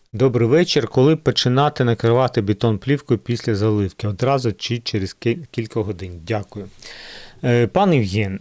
Добрий вечір. Коли починати накривати бетон плівкою після заливки? Одразу чи через кілька годин? Дякую. Пан Євген,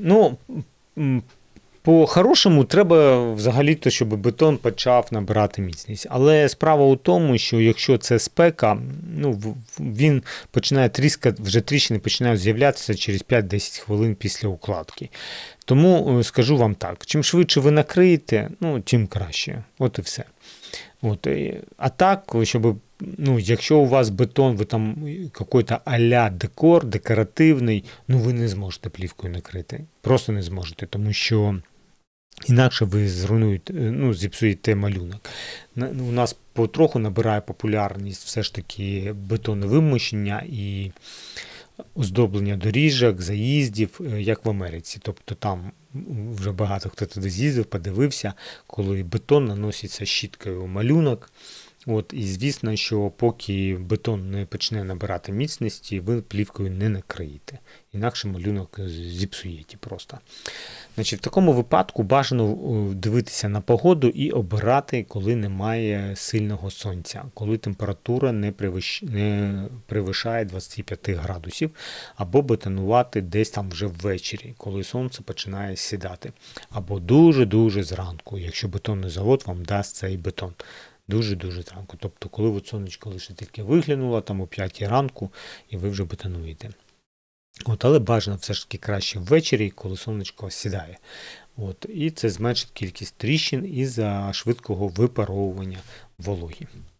по-хорошому треба взагалі-то, щоб бетон почав набирати міцність. Але справа у тому, що якщо це спека, він починає тріскати, вже тріщини починають з'являтися через 5-10 хвилин після укладки. Тому скажу вам так, чим швидше ви накриєте, тим краще. От і все. А так, щоб, якщо у вас бетон, ви там якийсь а-ля декор, декоративний, ви не зможете плівкою накрити. Просто не зможете, тому що інакше ви зруйнуєте, зіпсуєте малюнок. У нас потроху набирає популярність все ж таки бетоновимощення і оздоблення доріжок, заїздів, як в Америці. Тобто там вже багато хто туди з'їздив, подивився, коли бетон наноситься щіткою у малюнок. І звісно, що поки бетон не почне набирати міцності, ви плівкою не накриєте. Інакше малюнок зіпсуєте просто. В такому випадку бажано дивитися на погоду і обирати, коли немає сильного сонця, коли температура не перевищає 25 градусів, або бетонувати десь там вже ввечері, коли сонце починає сідати. Або дуже-дуже зранку, якщо бетонний завод вам дасть цей бетон. Дуже-дуже зранку. Тобто, коли сонечко лише тільки виглянуло, там о 5 ранку, і ви вже бетонуєте. Але бажано все ж таки краще ввечері, коли сонечко сідає. І це зменшить кількість тріщин із-за швидкого випаровування вологи.